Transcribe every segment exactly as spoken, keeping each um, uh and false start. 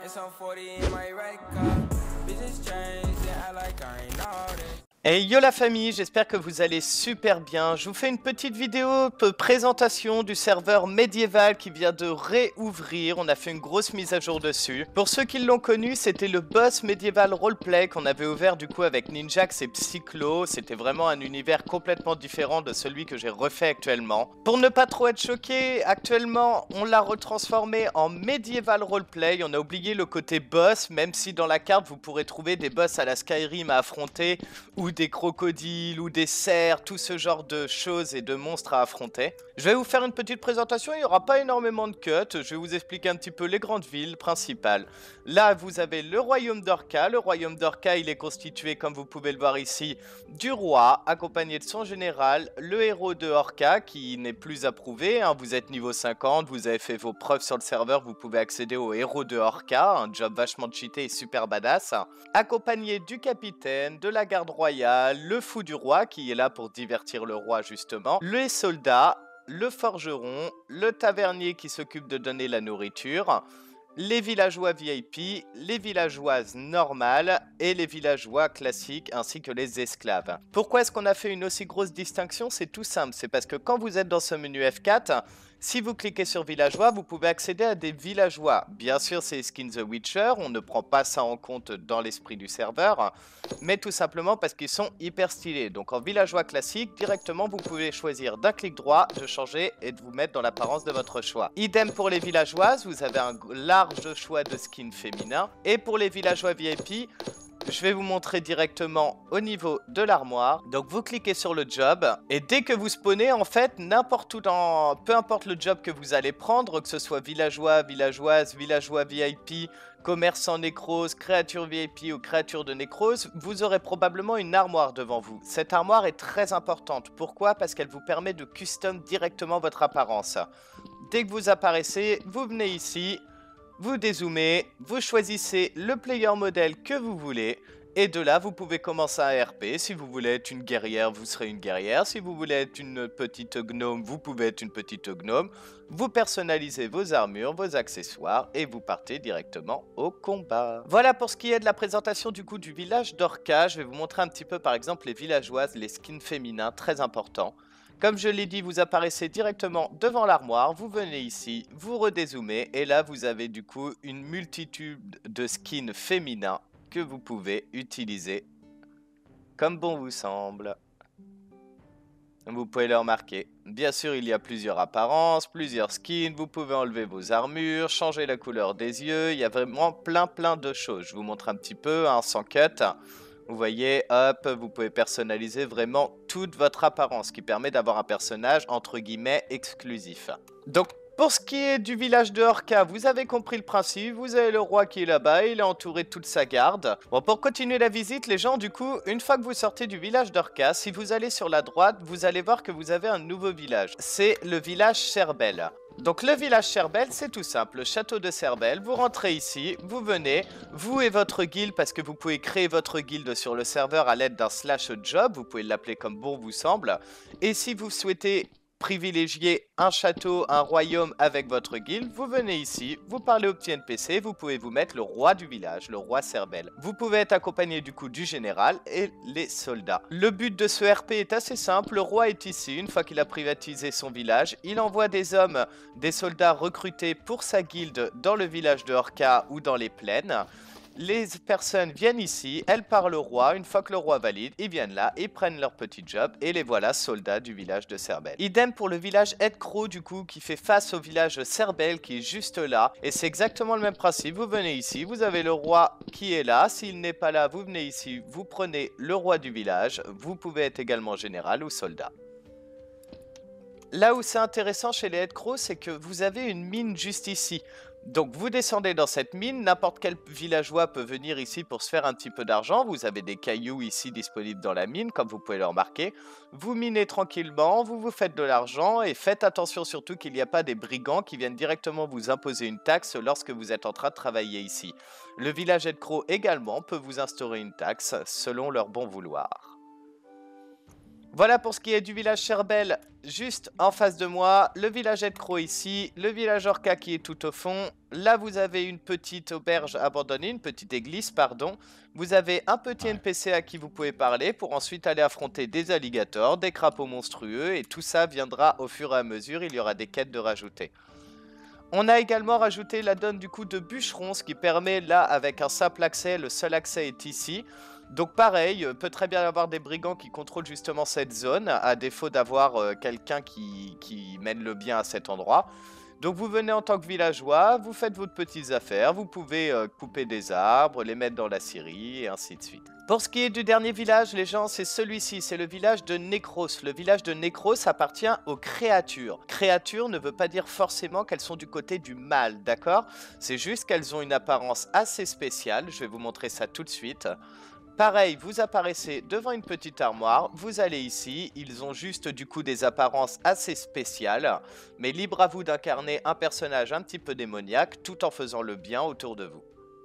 Hey yo la famille, j'espère que vous allez super bien. Je vous fais une petite vidéo de présentation du serveur médiéval qui vient de réouvrir. On a fait une grosse mise à jour dessus. Pour ceux qui l'ont connu, c'était le boss médiéval roleplay qu'on avait ouvert du coup avec Ninjax et Psychlo. C'était vraiment un univers complètement différent de celui que j'ai refait actuellement. Pour ne pas trop être choqué, actuellement on l'a retransformé en médiéval roleplay. On a oublié le côté boss, même si dans la carte vous pourrez trouver des boss à la Skyrim à affronter ou des crocodiles ou des cerfs, tout ce genre de choses et de monstres à affronter. Je vais vous faire une petite présentation, il n'y aura pas énormément de cuts, je vais vous expliquer un petit peu les grandes villes principales. Là vous avez le royaume d'Orca, le royaume d'Orca il est constitué comme vous pouvez le voir ici du roi accompagné de son général, le héros de Orca qui n'est plus approuvé, hein. Vous êtes niveau cinquante, vous avez fait vos preuves sur le serveur, vous pouvez accéder au héros de Orca, un job vachement cheaté et super badass, accompagné du capitaine, de la garde royale, le fou du roi qui est là pour divertir le roi justement, les soldats, le forgeron, le tavernier qui s'occupe de donner la nourriture, les villageois V I P, les villageoises normales et les villageois classiques ainsi que les esclaves. Pourquoi est-ce qu'on a fait une aussi grosse distinction? C'est tout simple, c'est parce que quand vous êtes dans ce menu F quatre, si vous cliquez sur villageois, vous pouvez accéder à des villageois. Bien sûr, c'est Skin the Witcher, on ne prend pas ça en compte dans l'esprit du serveur, mais tout simplement parce qu'ils sont hyper stylés. Donc en villageois classique, directement, vous pouvez choisir d'un clic droit de changer et de vous mettre dans l'apparence de votre choix. Idem pour les villageoises, vous avez un large choix de skins féminins. Et pour les villageois V I P, je vais vous montrer directement au niveau de l'armoire. Donc vous cliquez sur le job et dès que vous spawnez, en fait, n'importe où dans... peu importe le job que vous allez prendre, que ce soit villageois, villageoise, villageois V I P, commerçant nécrose, créature V I P ou créature de nécrose, vous aurez probablement une armoire devant vous. Cette armoire est très importante. Pourquoi? Parce qu'elle vous permet de custom directement votre apparence. Dès que vous apparaissez, vous venez ici. Vous dézoomez, vous choisissez le player modèle que vous voulez et de là vous pouvez commencer un R P. Si vous voulez être une guerrière, vous serez une guerrière. Si vous voulez être une petite gnome, vous pouvez être une petite gnome. Vous personnalisez vos armures, vos accessoires et vous partez directement au combat. Voilà pour ce qui est de la présentation du coup du village d'Orca. Je vais vous montrer un petit peu par exemple les villageoises, les skins féminins, très importants. Comme je l'ai dit, vous apparaissez directement devant l'armoire, vous venez ici, vous redézoomez et là vous avez du coup une multitude de skins féminins que vous pouvez utiliser comme bon vous semble. Vous pouvez le remarquer. Bien sûr, il y a plusieurs apparences, plusieurs skins, vous pouvez enlever vos armures, changer la couleur des yeux, il y a vraiment plein plein de choses. Je vous montre un petit peu, hein, sans cut. Vous voyez, hop, vous pouvez personnaliser vraiment toute votre apparence, qui permet d'avoir un personnage, entre guillemets, exclusif. Donc, pour ce qui est du village de Orca, vous avez compris le principe, vous avez le roi qui est là-bas, il est entouré de toute sa garde. Bon, pour continuer la visite, les gens, du coup, une fois que vous sortez du village d'Orca, si vous allez sur la droite, vous allez voir que vous avez un nouveau village. C'est le village Cerbel. Donc le village Cerbel, c'est tout simple, le château de Cerbel, vous rentrez ici, vous venez, vous et votre guilde, parce que vous pouvez créer votre guilde sur le serveur à l'aide d'un slash job, vous pouvez l'appeler comme bon vous semble, et si vous souhaitez privilégier un château, un royaume avec votre guilde, vous venez ici, vous parlez au petit N P C, vous pouvez vous mettre le roi du village, le roi Cerbel. Vous pouvez être accompagné du coup du général et les soldats. Le but de ce R P est assez simple, le roi est ici, une fois qu'il a privatisé son village, il envoie des hommes, des soldats recrutés pour sa guilde dans le village de Orca ou dans les plaines. Les personnes viennent ici, elles parlent au roi, une fois que le roi valide, ils viennent là, ils prennent leur petit job et les voilà soldats du village de Cerbel. Idem pour le village Edcrow du coup qui fait face au village Cerbel qui est juste là et c'est exactement le même principe, vous venez ici, vous avez le roi qui est là, s'il n'est pas là vous venez ici, vous prenez le roi du village, vous pouvez être également général ou soldat. Là où c'est intéressant chez les Edcrow, c'est que vous avez une mine juste ici. Donc vous descendez dans cette mine, n'importe quel villageois peut venir ici pour se faire un petit peu d'argent. Vous avez des cailloux ici disponibles dans la mine, comme vous pouvez le remarquer. Vous minez tranquillement, vous vous faites de l'argent et faites attention surtout qu'il n'y a pas des brigands qui viennent directement vous imposer une taxe lorsque vous êtes en train de travailler ici. Le village Edcrow également peut vous instaurer une taxe selon leur bon vouloir. Voilà pour ce qui est du village Sherbel, juste en face de moi, le village Edcro ici, le village Orca qui est tout au fond. Là, vous avez une petite auberge abandonnée, une petite église, pardon. Vous avez un petit N P C à qui vous pouvez parler pour ensuite aller affronter des alligators, des crapauds monstrueux et tout ça viendra au fur et à mesure, il y aura des quêtes de rajouter. On a également rajouté la donne du coup de bûcheron, ce qui permet là avec un simple accès, le seul accès est ici. Donc pareil, peut très bien y avoir des brigands qui contrôlent justement cette zone, à défaut d'avoir euh, quelqu'un qui, qui mène le bien à cet endroit. Donc vous venez en tant que villageois, vous faites vos petites affaires, vous pouvez euh, couper des arbres, les mettre dans la scierie et ainsi de suite. Pour ce qui est du dernier village, les gens, c'est celui-ci, c'est le village de Necros. Le village de Necros appartient aux créatures. Créatures ne veut pas dire forcément qu'elles sont du côté du mal, d'accord? C'est juste qu'elles ont une apparence assez spéciale, je vais vous montrer ça tout de suite. Pareil, vous apparaissez devant une petite armoire, vous allez ici, ils ont juste du coup des apparences assez spéciales, mais libre à vous d'incarner un personnage un petit peu démoniaque tout en faisant le bien autour de vous.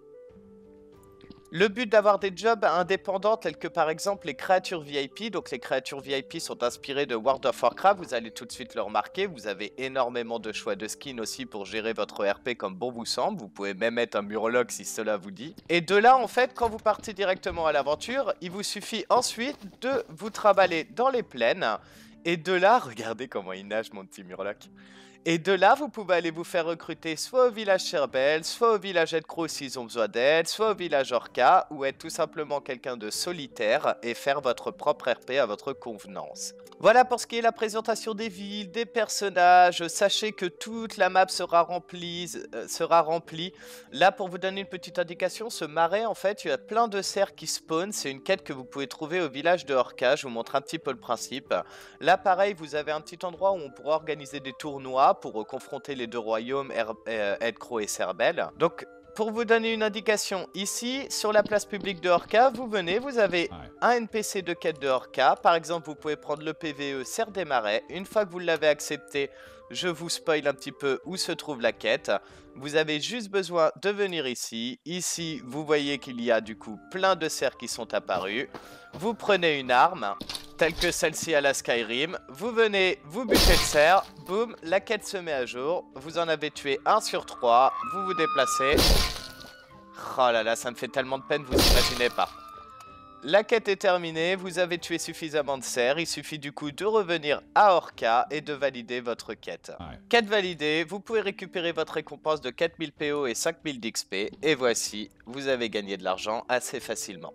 Le but d'avoir des jobs indépendants tels que par exemple les créatures V I P, donc les créatures V I P sont inspirées de World of Warcraft, vous allez tout de suite le remarquer, vous avez énormément de choix de skins aussi pour gérer votre R P comme bon vous semble, vous pouvez même mettre un murloc si cela vous dit. Et de là en fait, quand vous partez directement à l'aventure, il vous suffit ensuite de vous trimballer dans les plaines, et de là, regardez comment il nage mon petit murloc. Et de là, vous pouvez aller vous faire recruter soit au village Sherbel, soit au village Edcro s'ils ont besoin d'aide, soit au village Orca, ou être tout simplement quelqu'un de solitaire et faire votre propre R P à votre convenance. Voilà pour ce qui est la présentation des villes, des personnages. Sachez que toute la map sera remplie, euh, sera remplie. Là, pour vous donner une petite indication, ce marais, en fait, il y a plein de cerfs qui spawnent. C'est une quête que vous pouvez trouver au village de Orca. Je vous montre un petit peu le principe. Là, pareil, vous avez un petit endroit où on pourra organiser des tournois pour euh, confronter les deux royaumes, euh, Edcro et Sherbel. Donc, pour vous donner une indication, ici, sur la place publique de Orca, vous venez, vous avez un N P C de quête de Orca. Par exemple, vous pouvez prendre le P V E Cerf des Marais. Une fois que vous l'avez accepté, je vous spoil un petit peu où se trouve la quête. Vous avez juste besoin de venir ici. Ici, vous voyez qu'il y a du coup plein de cerfs qui sont apparus. Vous prenez une arme, telle que celle-ci à la Skyrim. Vous venez, vous butez le cerf. Boum, la quête se met à jour. Vous en avez tué un sur trois. Vous vous déplacez. Oh là là, ça me fait tellement de peine, vous imaginez pas. La quête est terminée, vous avez tué suffisamment de cerfs, il suffit du coup de revenir à Orca et de valider votre quête. Ouais. Quête validée, vous pouvez récupérer votre récompense de quatre mille P O et cinq mille d'X P, et voici, vous avez gagné de l'argent assez facilement.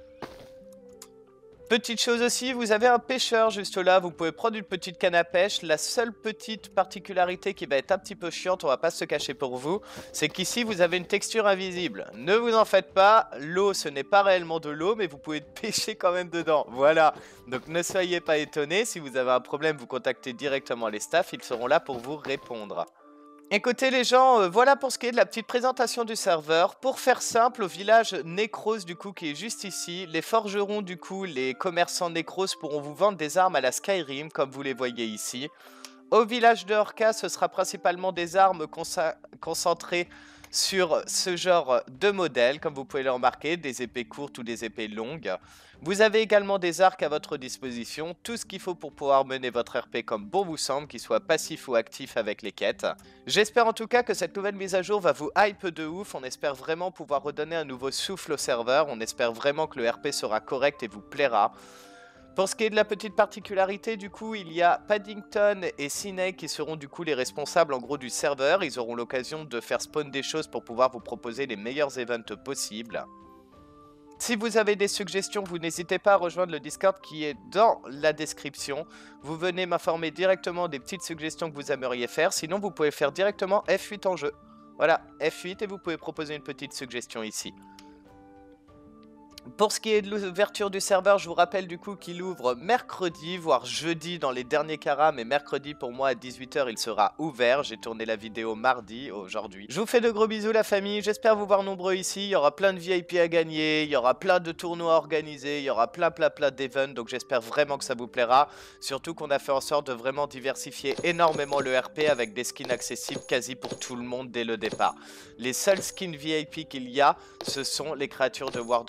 Petite chose aussi, vous avez un pêcheur juste là, vous pouvez prendre une petite canne à pêche. La seule petite particularité qui va être un petit peu chiante, on va pas se cacher pour vous, c'est qu'ici vous avez une texture invisible. Ne vous en faites pas, l'eau ce n'est pas réellement de l'eau, mais vous pouvez pêcher quand même dedans. Voilà, donc ne soyez pas étonnés, si vous avez un problème, vous contactez directement les staffs, ils seront là pour vous répondre. Écoutez les gens, euh, voilà pour ce qui est de la petite présentation du serveur. Pour faire simple, au village Necros du coup qui est juste ici, les forgerons du coup, les commerçants Necros pourront vous vendre des armes à la Skyrim comme vous les voyez ici. Au village de Orca, ce sera principalement des armes concentrées sur ce genre de modèle, comme vous pouvez le remarquer, des épées courtes ou des épées longues. Vous avez également des arcs à votre disposition, tout ce qu'il faut pour pouvoir mener votre R P comme bon vous semble, qu'il soit passif ou actif avec les quêtes. J'espère en tout cas que cette nouvelle mise à jour va vous hype de ouf, on espère vraiment pouvoir redonner un nouveau souffle au serveur, on espère vraiment que le R P sera correct et vous plaira. Pour ce qui est de la petite particularité, du coup, il y a Paddington et Snake qui seront du coup les responsables en gros du serveur. Ils auront l'occasion de faire spawn des choses pour pouvoir vous proposer les meilleurs events possibles. Si vous avez des suggestions, vous n'hésitez pas à rejoindre le Discord qui est dans la description. Vous venez m'informer directement des petites suggestions que vous aimeriez faire. Sinon, vous pouvez faire directement F huit en jeu. Voilà, F huit et vous pouvez proposer une petite suggestion ici. Pour ce qui est de l'ouverture du serveur, je vous rappelle du coup qu'il ouvre mercredi, voire jeudi dans les derniers carats, mais mercredi pour moi à dix-huit heures il sera ouvert. J'ai tourné la vidéo mardi aujourd'hui. Je vous fais de gros bisous la famille, j'espère vous voir nombreux ici. Il y aura plein de V I P à gagner, il y aura plein de tournois organisés, il y aura plein plein plein d'events, donc j'espère vraiment que ça vous plaira. Surtout qu'on a fait en sorte de vraiment diversifier énormément le R P avec des skins accessibles quasi pour tout le monde dès le départ. Les seuls skins V I P qu'il y a, ce sont les créatures de World of Warcraft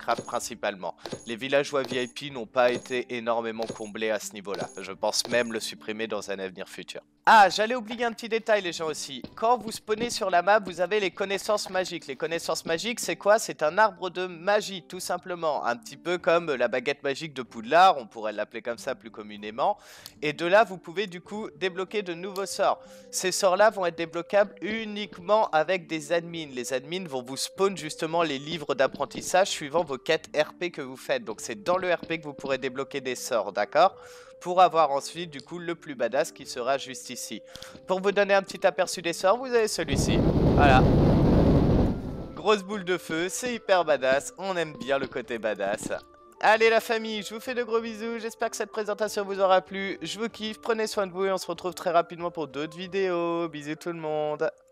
Minecraft principalement. Les villageois V I P n'ont pas été énormément comblés à ce niveau-là. Je pense même le supprimer dans un avenir futur. Ah, j'allais oublier un petit détail les gens aussi. Quand vous spawnez sur la map, vous avez les connaissances magiques. Les connaissances magiques, c'est quoi? C'est un arbre de magie, tout simplement. Un petit peu comme la baguette magique de Poudlard, on pourrait l'appeler comme ça plus communément. Et de là, vous pouvez du coup débloquer de nouveaux sorts. Ces sorts-là vont être débloquables uniquement avec des admins. Les admins vont vous spawn justement les livres d'apprentissage suivant vos quêtes R P que vous faites. Donc c'est dans le R P que vous pourrez débloquer des sorts, d'accord? Pour avoir ensuite du coup le plus badass qui sera juste ici. Pour vous donner un petit aperçu des sorts, vous avez celui-ci. Voilà. Grosse boule de feu, c'est hyper badass. On aime bien le côté badass. Allez la famille, je vous fais de gros bisous. J'espère que cette présentation vous aura plu. Je vous kiffe, prenez soin de vous et on se retrouve très rapidement pour d'autres vidéos. Bisous tout le monde.